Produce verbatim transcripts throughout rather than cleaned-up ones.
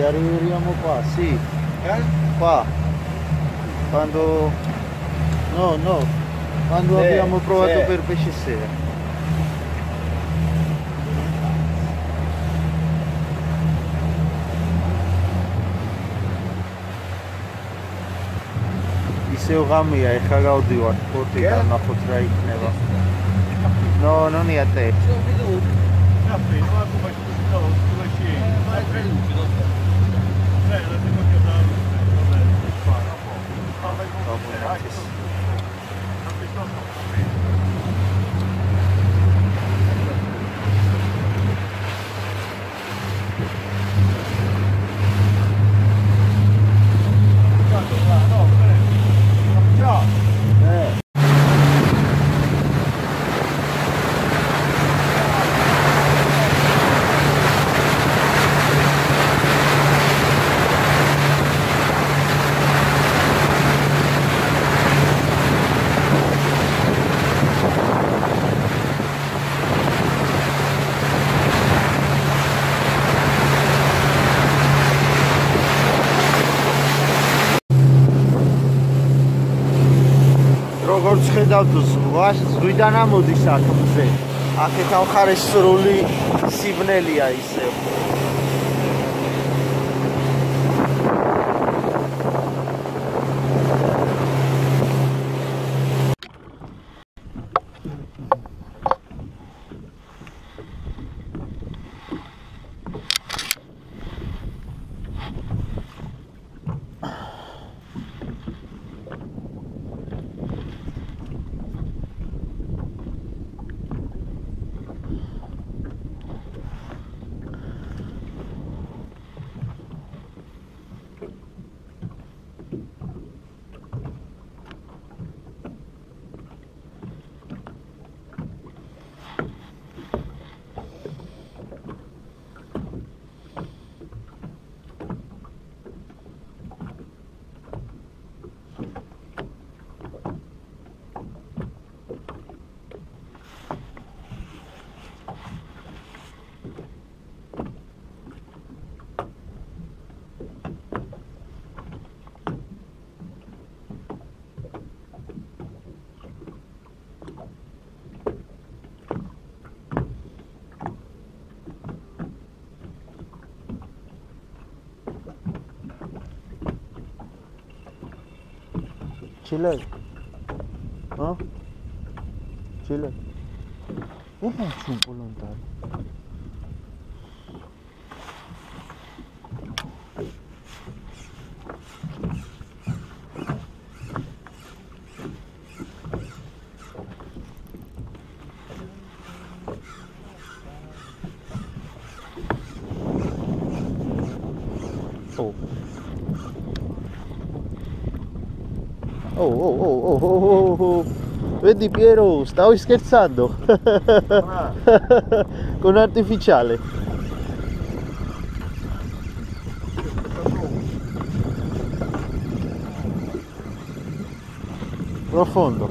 arriviamo qua, sì. Eh? Qua. Quando... No, no. Quando Sì, abbiamo provato sì. per pesce sera. Iseo Gamia e Cagaudio, porti Che? da una potrei neva. No, non è a te. Eh. როგორც ხედავთ ზღვას, ზღვიდან ამოდის ათმზე. აქეთ ახარეს სრული სიბნელია ისევ. Chile. No? Chile. Oh, faccio un po' lontano. Oh. Oh, oh, oh, oh, oh, oh. Vedi Piero, stavo scherzando. Ah. Con artificiale. Profondo.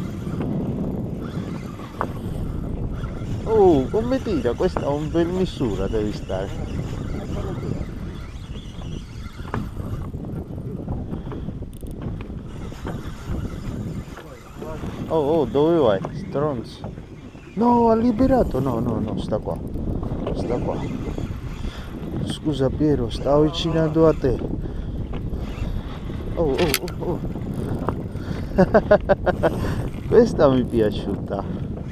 Oh, come tira? Questa è un bel misura, devi stare. Oh, oh, dove vai? Stronzo. No, ha liberato. No, no, no, sta qua. Sta qua. Scusa Piero, sta avvicinando a te. Oh, oh, oh, oh. Questa mi è piaciuta.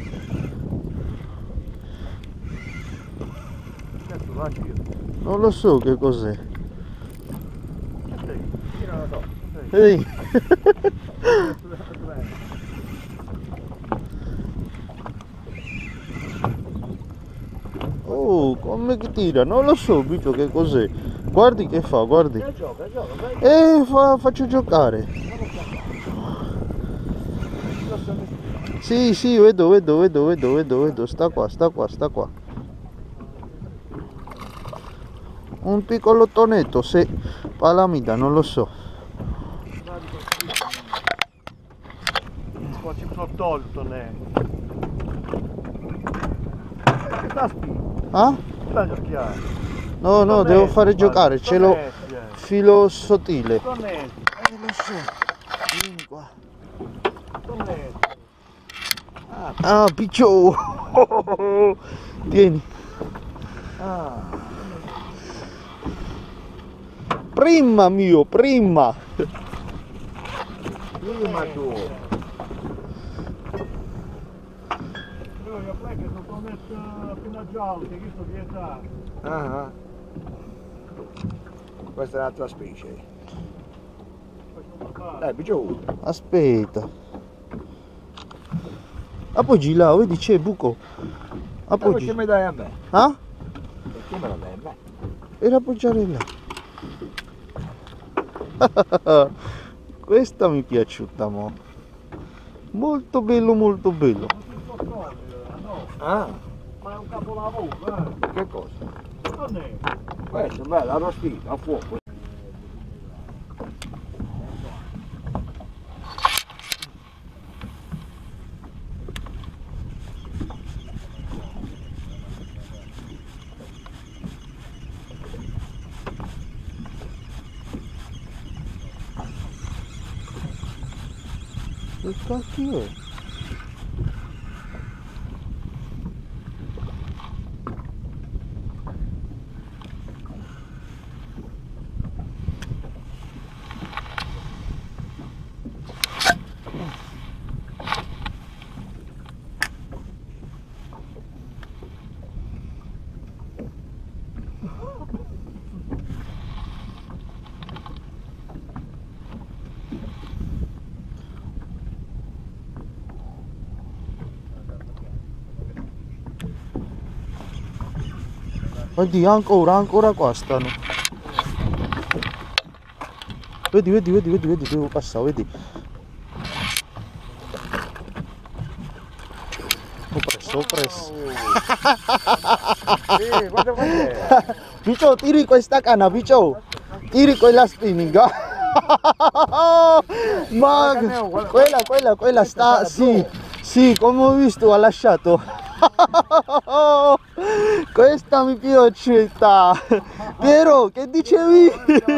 Non lo so che cos'è. Ehi. Oh, come che tira? Non lo so, Biggio, che cos'è. Guardi che fa, guardi. Eh, fa, faccio giocare. Sì, sì, vedo, vedo, vedo, vedo, vedo, vedo. Sta qua, sta qua, sta qua. Un piccolo tonetto, se palamita, non lo so. Qua ci sono tolto, ne. Sta spinto. Ah? Sta giocchiando. No, no, devo fare giocare, ce l'ho Connetti, eh. filo sottile. Connetti, Eh, lo so. Vieni qua. connetti. Ah, piccio. Tieni. Ah, Prima mio, prima. prima tu. Io io che sono connesso fino a giallo, che questo vietato. Ah, questa è un'altra specie. Dai, più. Aspetta. Appoggi là, vedi c'è buco. Appoggi. Perché mi dai a me? Ah? Perché me la dai a me? Per appoggiare là. Questa mi è piaciuta, mo. Molto bello, molto bello. Ah, Ma è un capolavoro, eh. che cosa? Connetti. Questo è bello, arrostito, a fuoco. Che cacchio è? Vedi, ancora, ancora qua stanno. Vedi, vedi, vedi, vedi, vedi, devo passare, vedi. Ho preso, ho preso. Sì, guarda guarda. Piccio, tiri questa canna, Piccio. Tiri quella spinning. Ma quella, quella, quella sta, sì, sì, come ho visto ha lasciato. Questa mi piace. Piero, che dicevi?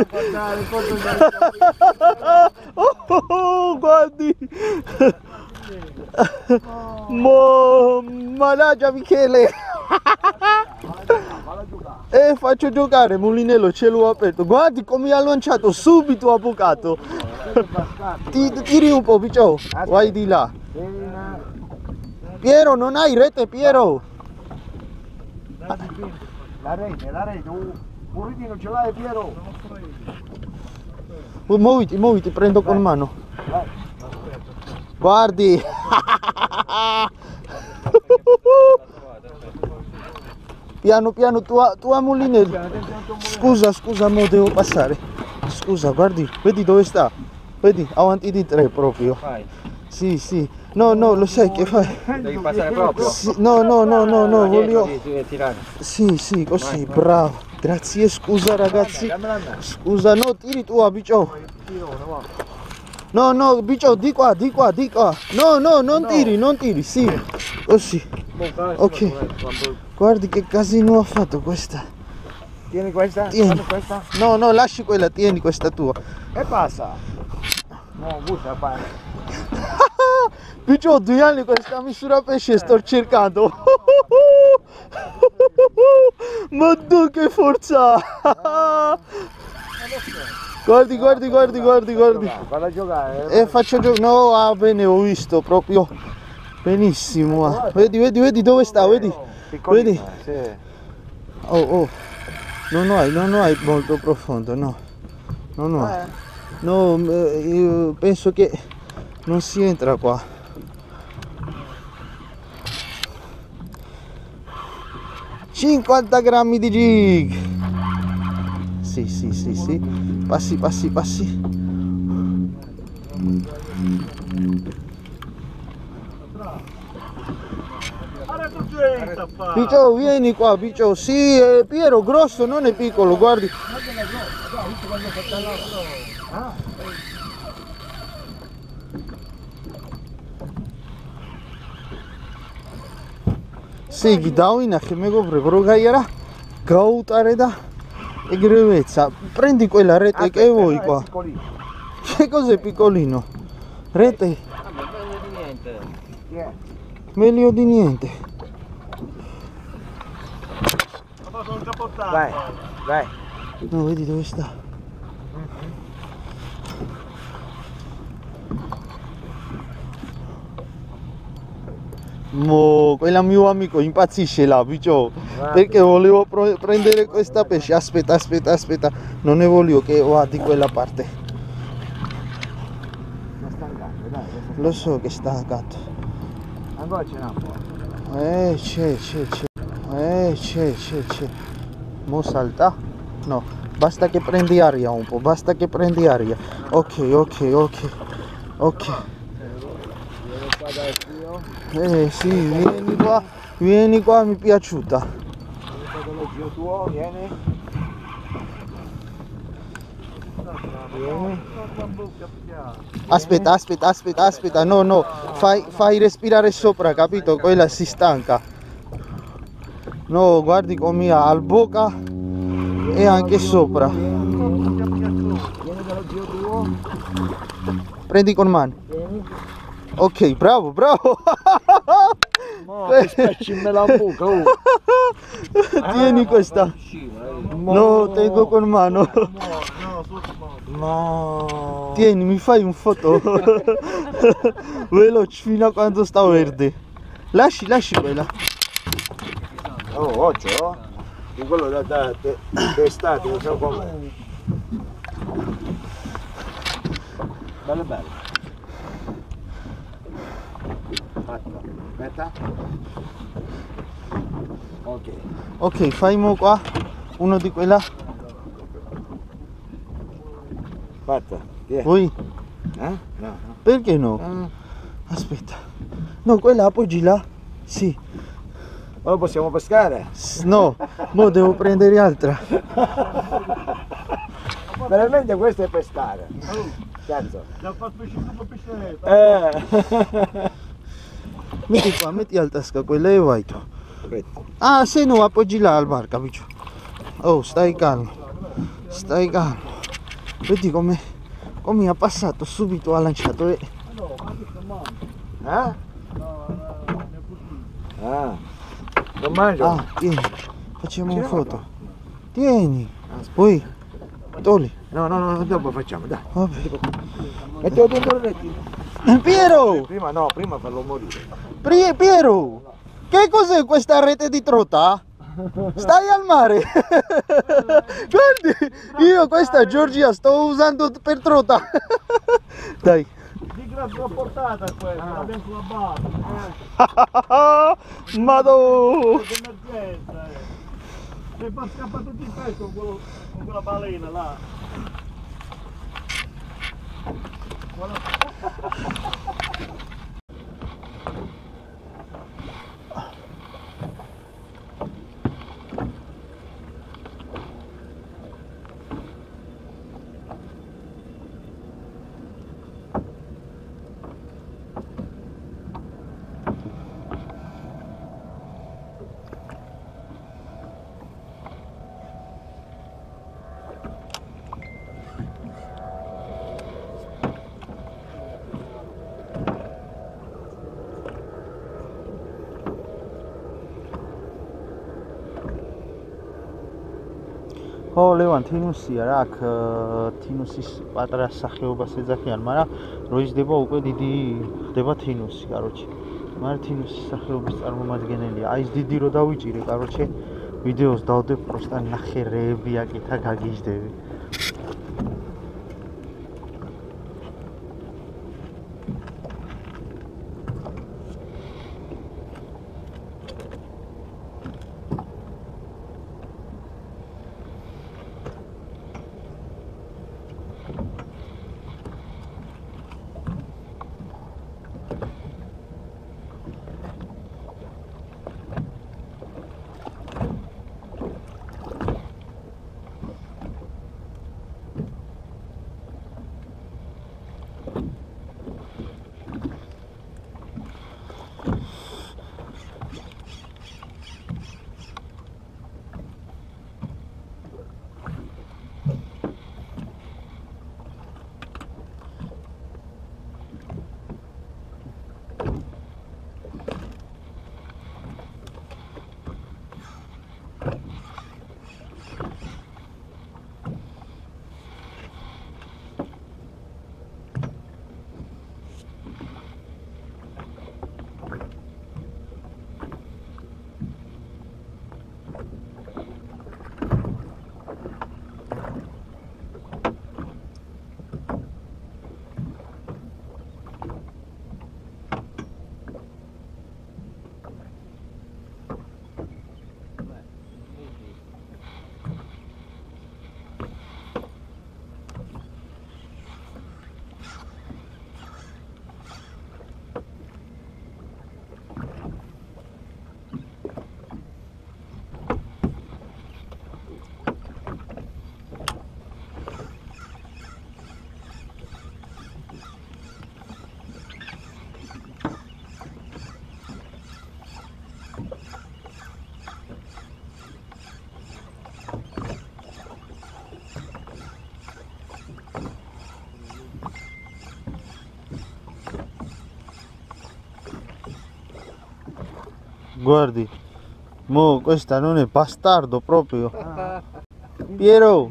Oh, guardi. Mo, managgia Michele. E faccio giocare Mulinello, cielo aperto. Guardi come ha lanciato, subito ha bucato. Ti, tiri un po', Piccio. Vai di là. Piero, non hai rete, Piero. La rete, la rete, un burrito non ce l'hai, Piero? Muoviti, muoviti, prendo con mano. Vai. Guardi. Piano piano, tua, tua Mulinello. Scusa, scusa, mo devo passare. Scusa, guardi, vedi dove sta? Vedi, avanti di tre proprio. Vai. Sì, sì. No, no, lo sai che fai? Devi passare proprio. Sì, no, no, no, no, no, voglio... Devi tirare. Sì, sì, così, bravo. Grazie, scusa ragazzi. Dammela a me. Scusa, no, tiri tu, Piccio. No, no, Piccio, di qua, di qua, di qua. No, no, non tiri, non tiri, sì. Così. Ok. Guardi che casino ha fatto questa. Tieni questa, Tieni. guarda questa. No, no, lasci quella, tieni questa tua. E passa. No, bussa, fai. Piccio, due anni questa misura pesce sto cercando. Ma tu che forza! Guardi, guardi, guardi, guardi, guardi. Vado a giocare. E faccio giocare. No, ah, bene, ho visto proprio benissimo. Ah. Vedi, vedi, vedi dove sta, vedi? Vedi? Sì. Oh, oh. Non hai, non hai molto profondo, no. Non ho. No, io penso che non si entra qua. cinquanta grammi di jig. Sì, sì, sì, sì. Passi, passi, passi. Piccio, vieni qua, Piccio. Sì, è Piero, grosso, non è piccolo, guardi. Sì, gidao ina che me go preparo gaiera. Gaut areda. Che grevezza. Prendi quella rete Aspetta, che vuoi no, è qua. piccolino. Che cos'è piccolino? Rete? Vabbè, meglio di niente. Yeah. Meglio di niente. Ma sono già portato. Vai, vai. No, vedi dove sta. Mo, quella mio amico impazzisce là, piccio, perché volevo pro- prendere questa pesce. Aspetta, aspetta, aspetta, non ne voglio che va di quella parte. Non sta andando, dai. Lo so che sta accanto. Ancora ce n'è un po'. Eh, c'è, c'è, c'è. Eh, c'è, c'è, c'è. Mo salta? No, basta che prendi aria un po', basta che prendi aria. Ok, ok, ok, ok. Eh sì, vieni qua, vieni qua, mi è piaciuta. Quello zio tuo, vieni. Vieni. Aspetta, aspetta, aspetta, aspetta, no, no, fai, fai respirare sopra, capito? Quella si stanca. No, guardi come ha al bocca e anche sopra. Vieni dallo zio tuo. Prendi con mano. Vieni. Ok, bravo, bravo. No, che spacci me la buca, oh. Tieni questa. No, tengo con mano. No. Tieni, mi fai un foto. Veloce fino a quando sta verde. Lasci, lasci quella. Oh, occhio. Di quello da da d'estate, non so com'è. Bello bello. Aspetta. Ok. Ok, fai mo qua. Uno di quella. Fatta. Tieni. Vuoi? Eh? No. no. Perché no? Ah. Aspetta. No, quella appoggi là. Sì. Ora possiamo pescare? S- No, mo devo prendere altra. Veramente questo è pescare. Cazzo. Già fatto pesce super pesce. Eh. Metti qua, metti al tasca quella e vai tu. Aspetta. Ah, se no appoggi là al bar, capisci? Oh, stai calmo. Stai calmo. Vedi come come ha passato subito, ha lanciato e... Eh? Ah. Non mangio? Ah, tieni. Facciamo un foto. Tieni. Poi, togli. No, no, no, dopo facciamo, dai. Vabbè. Mettilo dentro il rettino. Piero! Prima no, prima farlo morire. Pri- Piero! Che cos'è questa rete di trota? Stai al mare! Guardi, io questa Giorgia sto usando per trota. Dai. Di gran portata questa, dentro la base. Madò! D'emergenza, eh. Se fa scappare tutti i pesci con, quello- con quella balena là. ხო ლევან თინუსია რა აქ თინუსის პატარა სახეობას ეძახიან, მაგრამ რო იზრდება უკვე დიდი ხდება თინუსი, კაროჩე. მაგრამ თინუსის სახეობის წარმომადგენელია. აი ეს დიდი რო დავიჭირე, კაროჩე, ვიდეოს დავდებ, პროსტა ნახე რეები აკეთა გაგიჟდები. Guardi, mo questa non è bastardo proprio. Piero.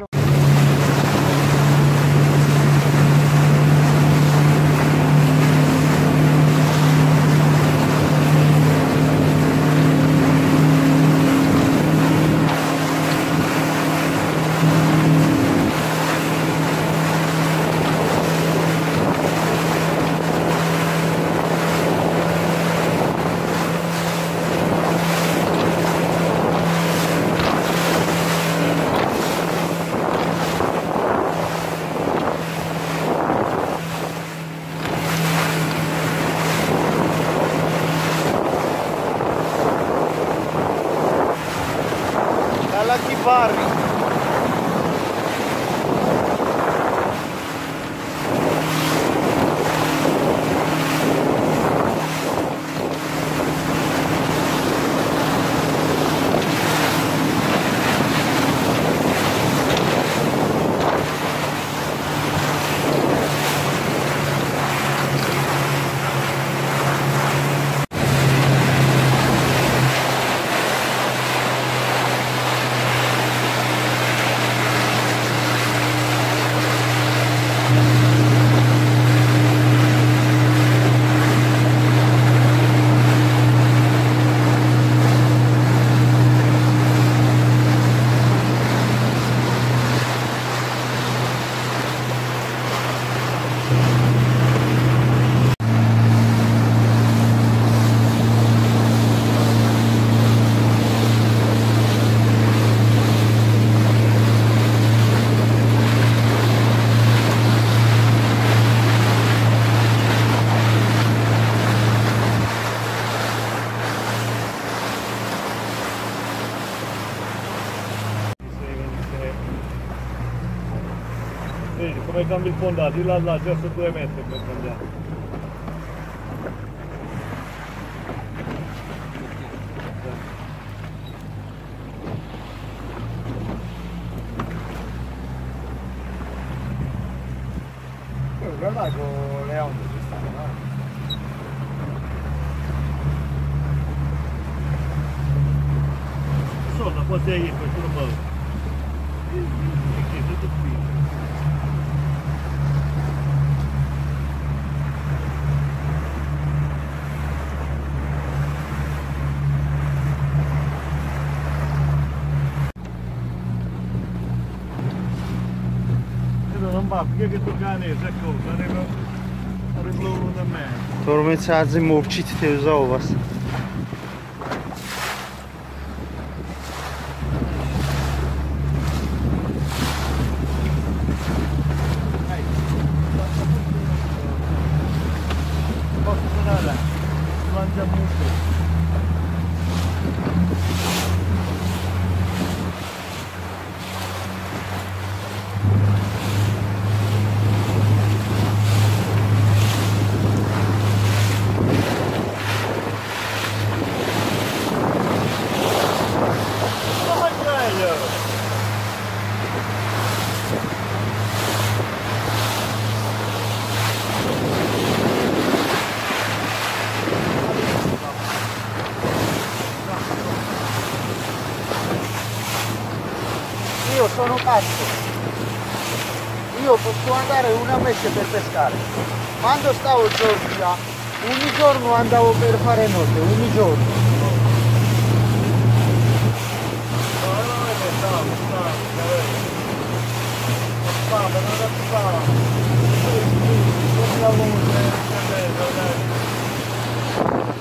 Lucky Barry. Vedi come cambia il fondato, di là là già su due metri per cambiare. Guarda con le onde ci stanno, no? Solo pode ser aí, foi tudo bom. Aqui, tudo frio. Non va, perché che tu cane, ecco, arriva, arriva da me. Tormeca azim určitě ty vzal vás. Mangia molto. Io sono cazzo, io posso andare una mese per pescare. Quando stavo in Georgia, ogni giorno andavo per fare notte, ogni giorno. Non